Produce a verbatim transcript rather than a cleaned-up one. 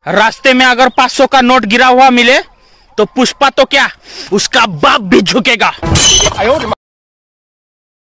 रास्ते में अगर पाँच सौ का नोट गिरा हुआ मिले तो पुष्पा तो क्या, उसका बाप भी झुकेगा।